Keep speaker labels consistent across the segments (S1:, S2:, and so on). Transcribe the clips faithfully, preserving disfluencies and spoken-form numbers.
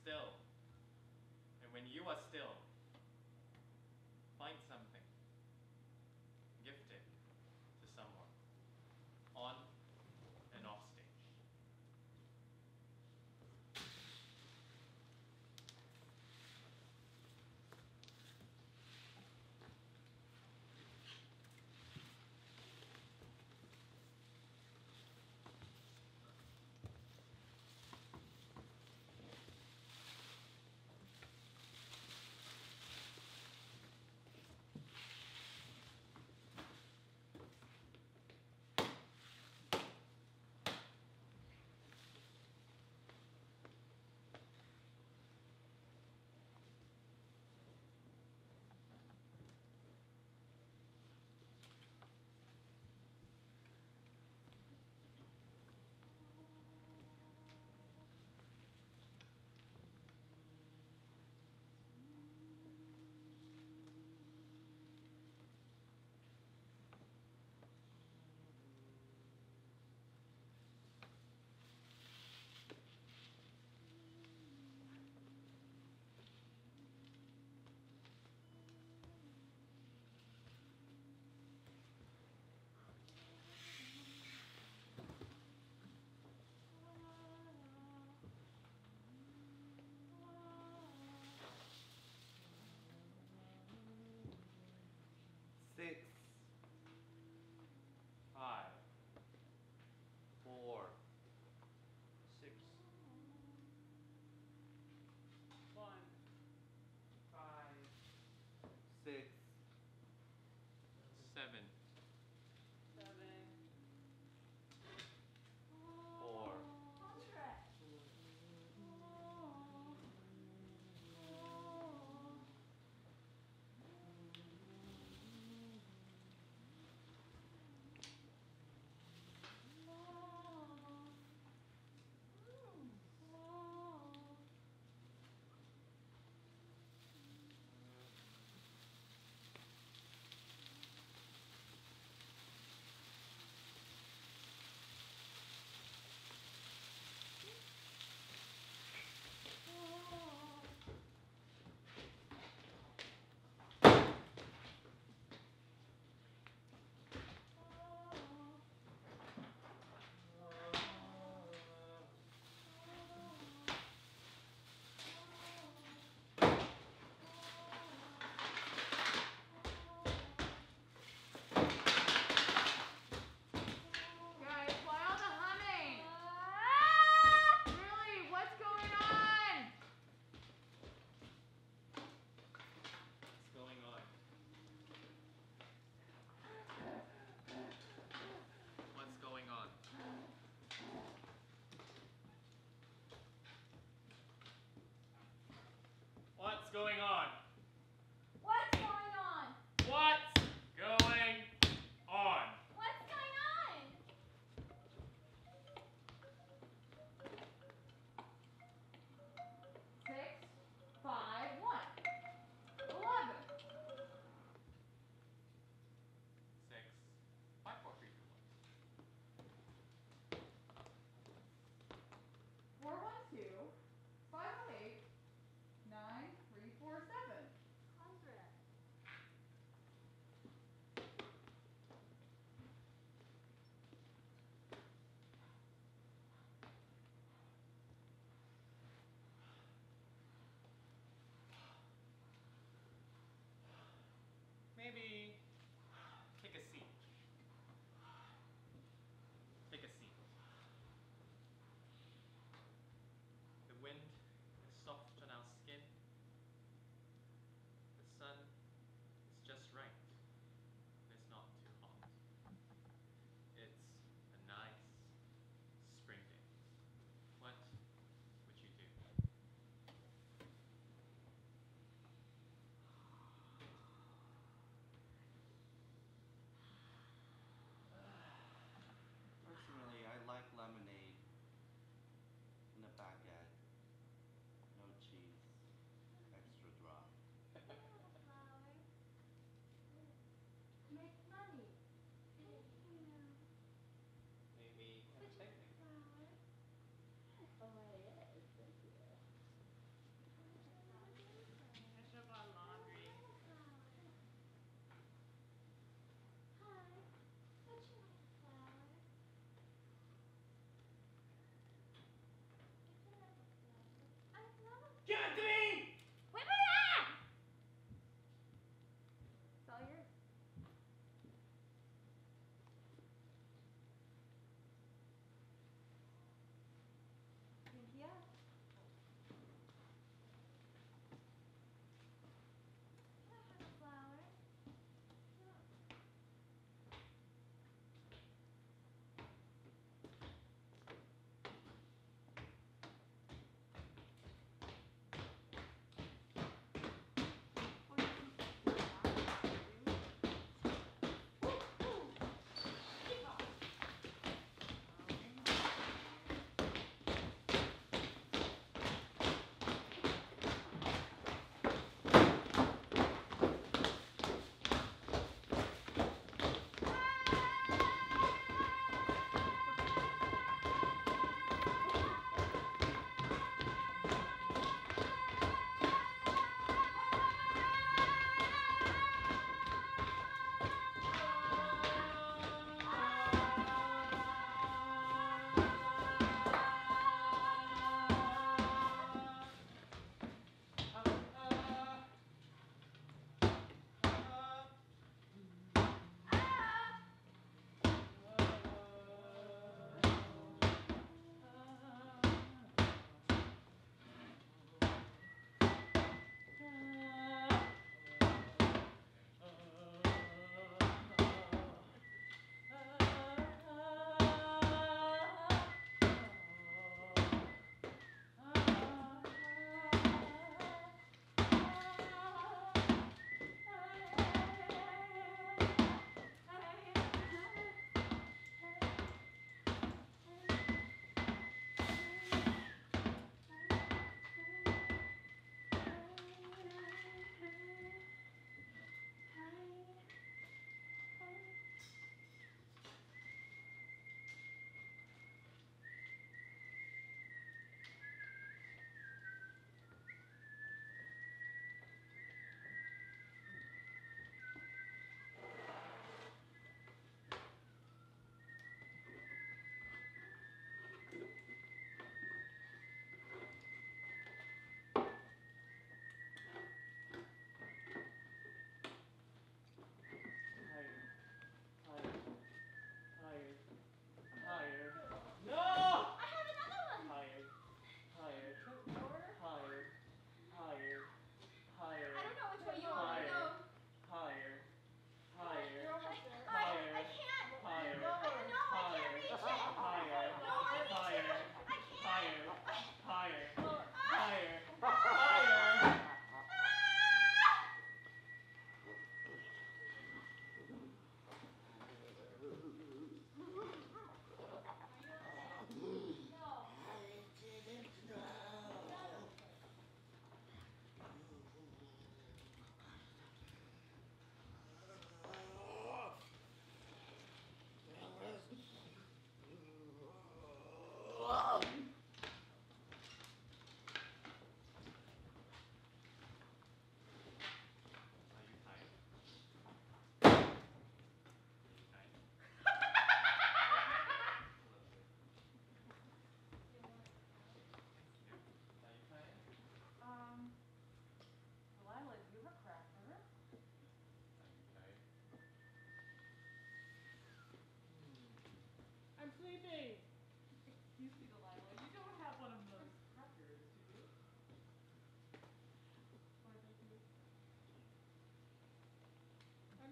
S1: still. And when you are still, find something. Gift it to someone, on and off stage.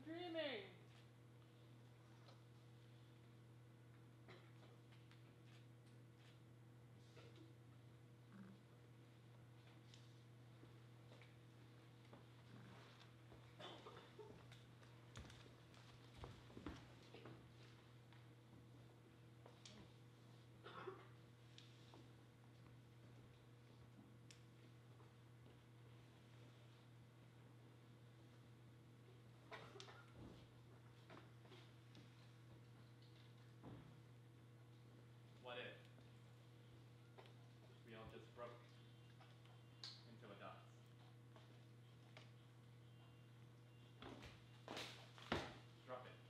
S2: dreaming.
S1: What if we all just broke into a dance? Drop it.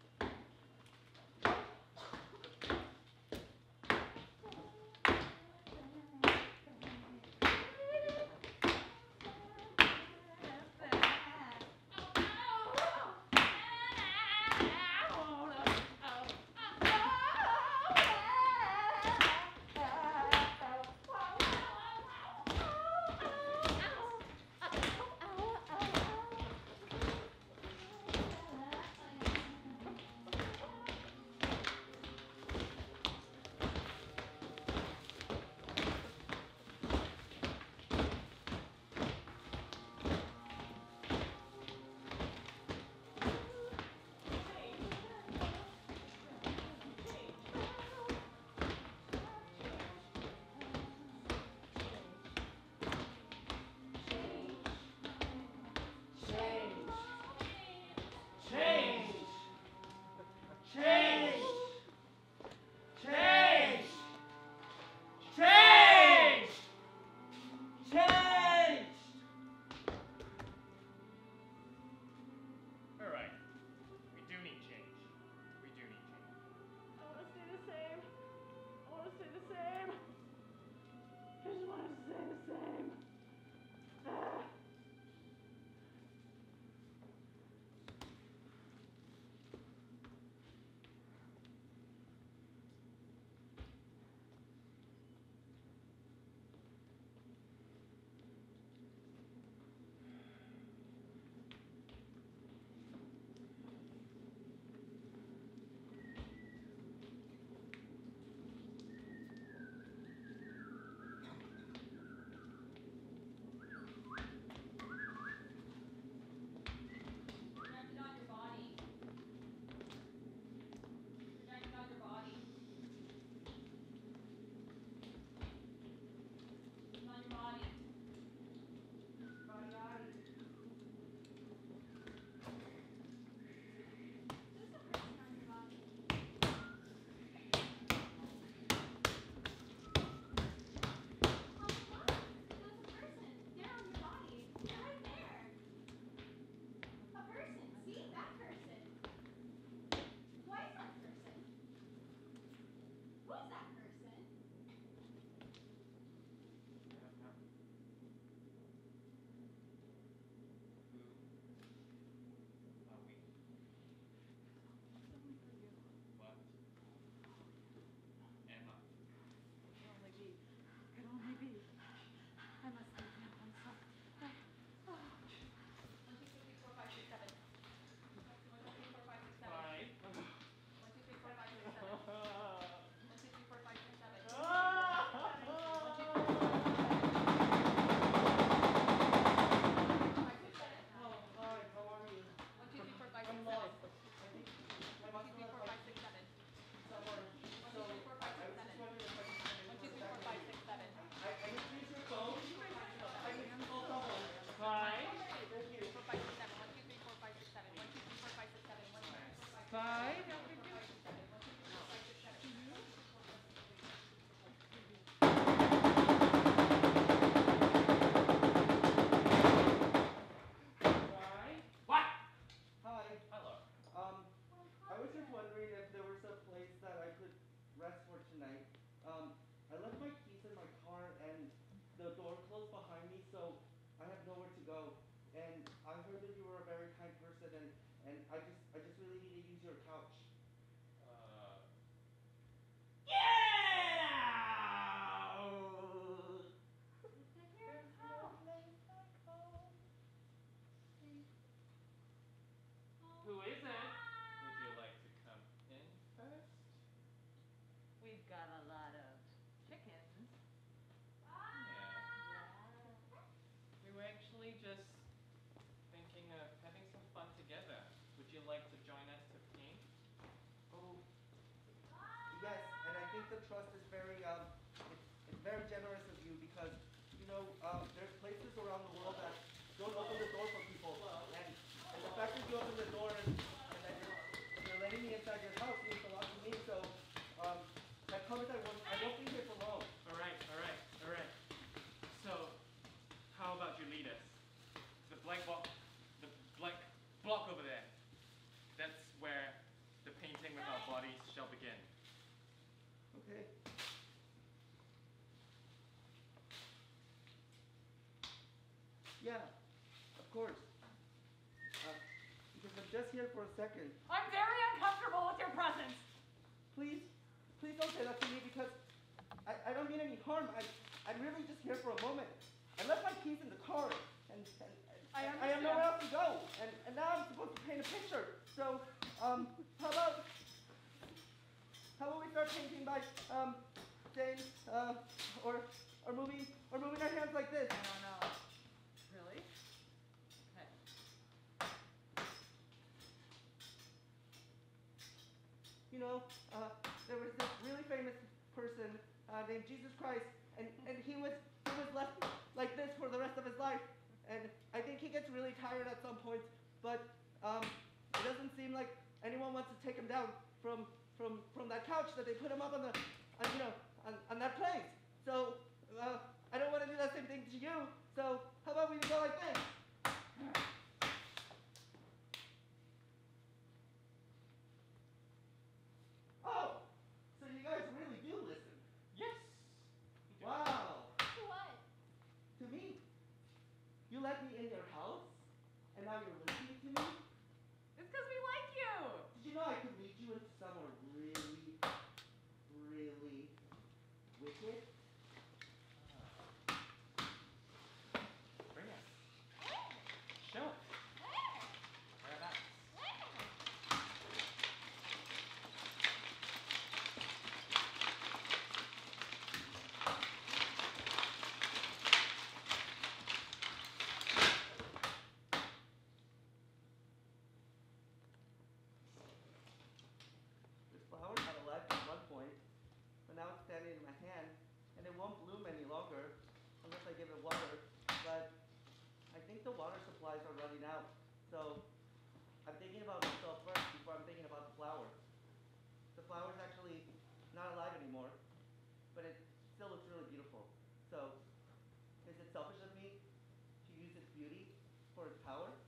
S1: just thinking of having some fun together. Would you like to join us to paint?
S2: Oh, yes, and I think the trust is very, um, it's, it's very generous of you because, you know, um, there's places around the world that don't open the door for people. And, and the fact that you open the door and, and that you're, you're letting me inside your house means a lot to me. So, um, I promise I won't, I won't be here for long.
S1: All right, all right, all right. So, how about you lead us? The blank block, the blank block over there. That's where the painting with our bodies shall begin.
S2: Okay. Yeah, of course. Uh, because I'm just here for a second.
S3: I'm very uncomfortable with your presence.
S2: Please, please don't say that to me because I, I don't mean any harm. I, I'm really just here for a moment. I left my keys in the car and, and, and
S3: I
S2: I have nowhere else to go. And, and now I'm supposed to paint a picture. So, um, how about, how about we start painting by, um, saying, uh, or, or moving, or moving our hands like this.
S3: I don't know. Really? Okay.
S2: You know, uh, there was this really famous person uh, named Jesus Christ, and, and he was he was left like this for the rest of his life. And I think he gets really tired at some point, but um, it doesn't seem like anyone wants to take him down from from from that couch that they put him up on the, on, you know, on, on that place. So uh, I don't want to do that same thing to you. So how about we go like this? Oh, so you guys really do listen.
S1: Yes.
S2: Wow.
S4: To what?
S2: To me. You let me in your house, and now you're listening to me?
S3: It's because we like you.
S2: Did you know I could lead you into somewhere really, really wicked?
S1: Bring us. Show us. Whereabouts?
S2: This flower had a life at one point, but now it's standing in my hand, and it won't bloom any longer unless I give it water. But I think the water supplies are running out, so I'm thinking about myself first before I'm thinking about the flower. The flower's actually not alive anymore, but it still looks really beautiful. So, is it selfish of me to use its beauty for its power?